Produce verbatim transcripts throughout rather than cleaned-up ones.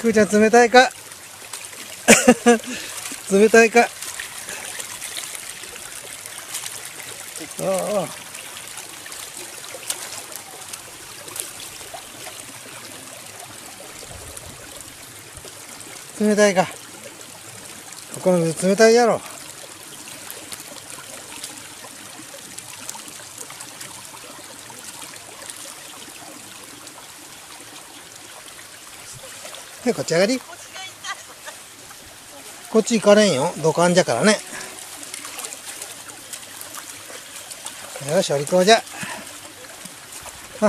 くーちゃん冷たいか冷たいか。ああ、冷たいか。ここの水冷たいやろ。ね、こっち上がり。こっち行かれんよ。土管じゃからね。よし、お利口じゃ。あ。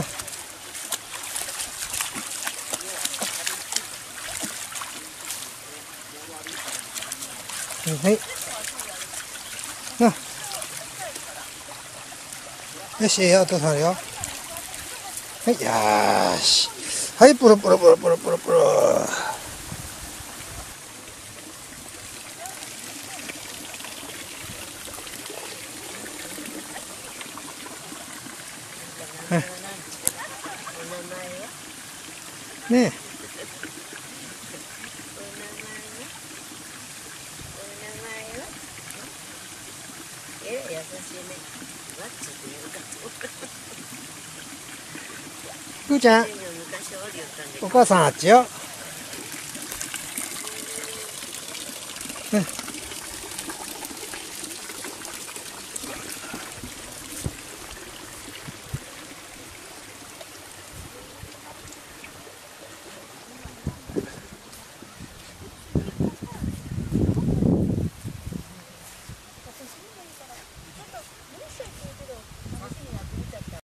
はい。あ。よし、ええよ、お父さんあるよ。はい、よーし。はい、プロプロプロプロプロプロ。ねえ。くーちゃん、お母さんあっちよ。ね。